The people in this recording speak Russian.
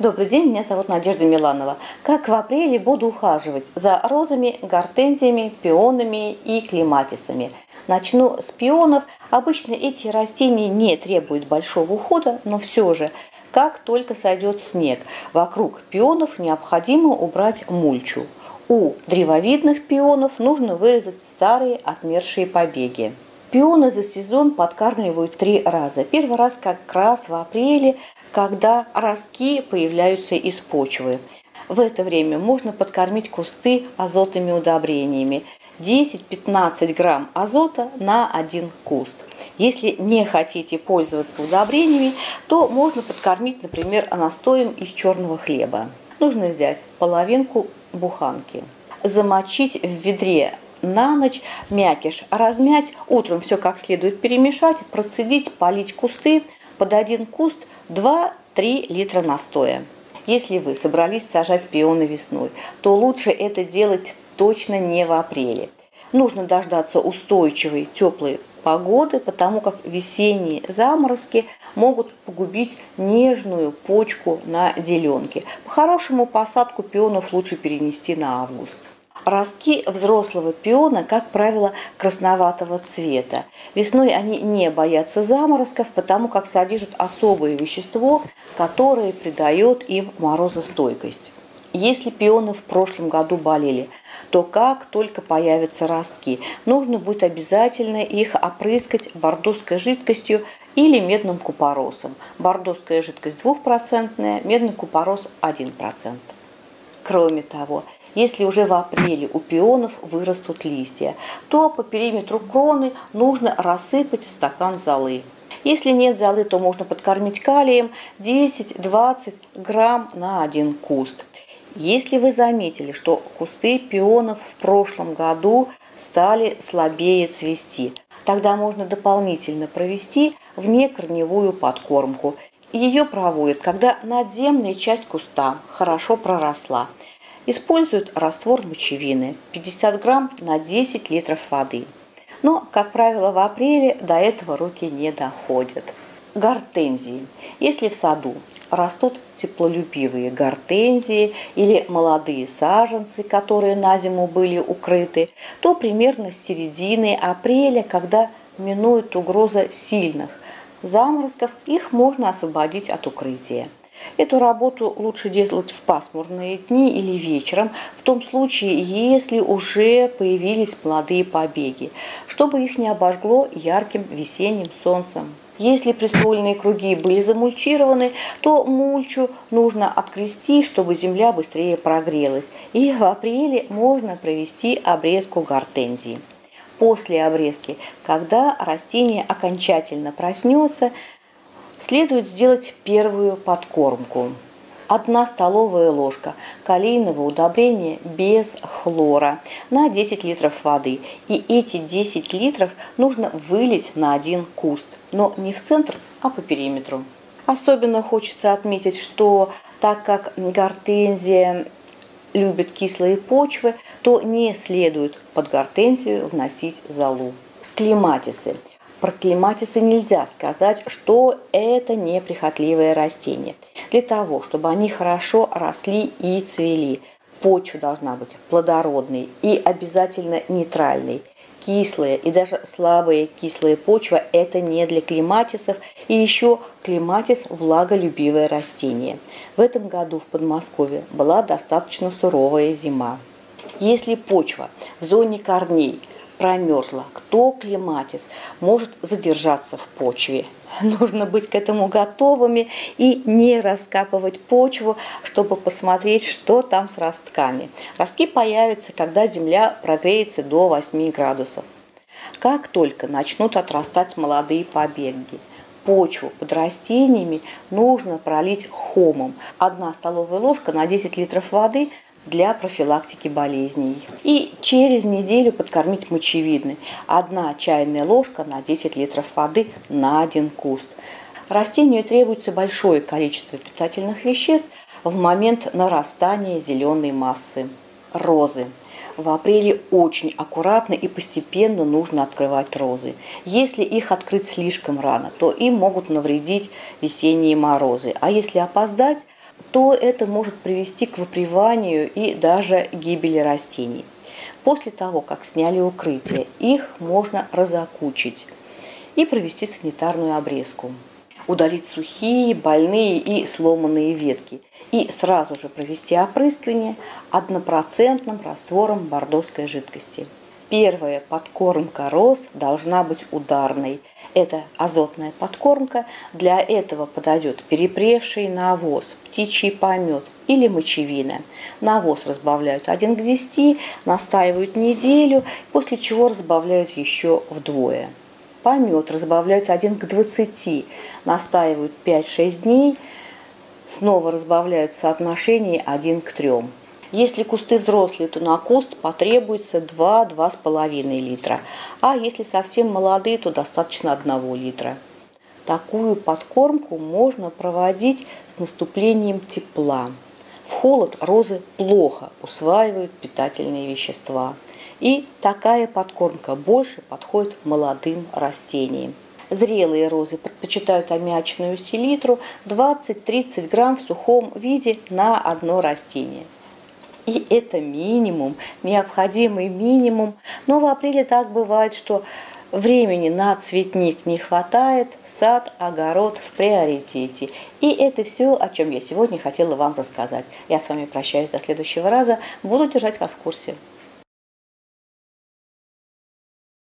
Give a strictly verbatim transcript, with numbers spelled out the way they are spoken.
Добрый день, меня зовут Надежда Миланова. Как в апреле буду ухаживать за розами, гортензиями, пионами и клематисами. Начну с пионов. Обычно эти растения не требуют большого ухода, но все же, как только сойдет снег, вокруг пионов необходимо убрать мульчу. У древовидных пионов нужно вырезать старые отмершие побеги. Пионы за сезон подкармливают три раза. Первый раз как раз в апреле, когда ростки появляются из почвы. В это время можно подкормить кусты азотными удобрениями. десять-пятнадцать грамм азота на один куст. Если не хотите пользоваться удобрениями, то можно подкормить, например, настоем из черного хлеба. Нужно взять половинку буханки, замочить в ведре на ночь, мякиш размять, утром все как следует перемешать, процедить, полить кусты, под один куст два-три литра настоя. Если вы собрались сажать пионы весной, то лучше это делать точно не в апреле. Нужно дождаться устойчивой теплой погоды, потому как весенние заморозки могут погубить нежную почку на деленке. По-хорошему посадку пионов лучше перенести на август. Ростки взрослого пиона, как правило, красноватого цвета. Весной они не боятся заморозков, потому как содержат особое вещество, которое придает им морозостойкость. Если пионы в прошлом году болели, то как только появятся ростки, нужно будет обязательно их опрыскать бордоской жидкостью или медным купоросом. Бордоская жидкость двухпроцентная, медный купорос один процент. Кроме того, если уже в апреле у пионов вырастут листья, то по периметру кроны нужно рассыпать стакан золы. Если нет золы, то можно подкормить калием десять-двадцать грамм на один куст. Если вы заметили, что кусты пионов в прошлом году стали слабее цвести, тогда можно дополнительно провести внекорневую подкормку. Ее проводят, когда надземная часть куста хорошо проросла. Используют раствор мочевины пятьдесят грамм на десять литров воды. Но, как правило, в апреле до этого руки не доходят. Гортензии. Если в саду растут теплолюбивые гортензии или молодые саженцы, которые на зиму были укрыты, то примерно с середины апреля, когда минует угроза сильных заморозков, их можно освободить от укрытия. Эту работу лучше делать в пасмурные дни или вечером, в том случае, если уже появились молодые побеги, чтобы их не обожгло ярким весенним солнцем. Если приствольные круги были замульчированы, то мульчу нужно открести, чтобы земля быстрее прогрелась. И в апреле можно провести обрезку гортензии. После обрезки, когда растение окончательно проснется, следует сделать первую подкормку. Одна столовая ложка калийного удобрения без хлора на десять литров воды. И эти десять литров нужно вылить на один куст, но не в центр, а по периметру. Особенно хочется отметить, что так как гортензия любит кислые почвы, то не следует под гортензию вносить золу. Клематисы. Про клематисы нельзя сказать, что это неприхотливое растение. Для того, чтобы они хорошо росли и цвели, почва должна быть плодородной и обязательно нейтральной. Кислая и даже слабая кислая почва – это не для клематисов. И еще клематис – влаголюбивое растение. В этом году в Подмосковье была достаточно суровая зима. Если почва в зоне корней промерзла, то клематис может задержаться в почве. Нужно быть к этому готовыми и не раскапывать почву, чтобы посмотреть, что там с ростками. Ростки появятся, когда земля прогреется до восьми градусов. Как только начнут отрастать молодые побеги, почву под растениями нужно пролить хомом. Одна столовая ложка на десять литров воды для профилактики болезней. И через неделю подкормить мочевиной. Одна чайная ложка на десять литров воды на один куст. Растению требуется большое количество питательных веществ в момент нарастания зеленой массы. Розы. В апреле очень аккуратно и постепенно нужно открывать розы. Если их открыть слишком рано, то им могут навредить весенние морозы. А если опоздать, то это может привести к выприванию и даже гибели растений. После того, как сняли укрытие, их можно разокучить и провести санитарную обрезку. Удалить сухие, больные и сломанные ветки. И сразу же провести опрыскивание однопроцентным раствором бордоской жидкости. Первая подкормка роз должна быть ударной. Это азотная подкормка. Для этого подойдет перепревший навоз, птичий помет или мочевина. Навоз разбавляют один к десяти, настаивают неделю, после чего разбавляют еще вдвое. Помет разбавляют один к двадцати, настаивают пять-шесть дней, снова разбавляют в соотношении один к трем. Если кусты взрослые, то на куст потребуется два-два с половиной литра, а если совсем молодые, то достаточно одного литра. Такую подкормку можно проводить с наступлением тепла. В холод розы плохо усваивают питательные вещества. И такая подкормка больше подходит молодым растениям. Зрелые розы предпочитают аммиачную селитру двадцать-тридцать грамм в сухом виде на одно растение. И это минимум, необходимый минимум. Но в апреле так бывает, что времени на цветник не хватает, сад, огород в приоритете. И это все, о чем я сегодня хотела вам рассказать. Я с вами прощаюсь до следующего раза. Буду держать вас в курсе.